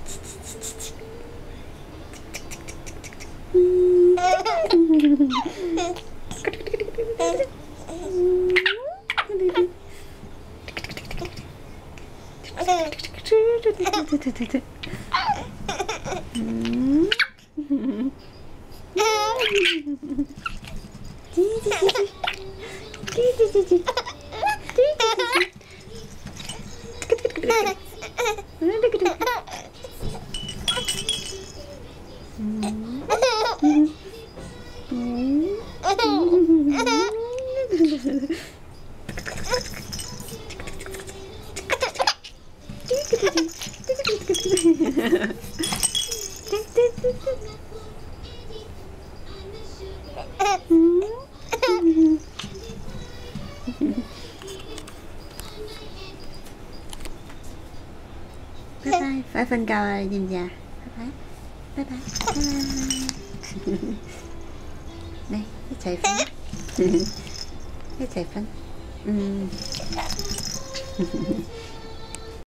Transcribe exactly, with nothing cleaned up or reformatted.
拜拜，快瞓覺啦，你知唔知啊？拜拜，拜拜，拜拜。嚟一齊瞓，一齊瞓，嗯。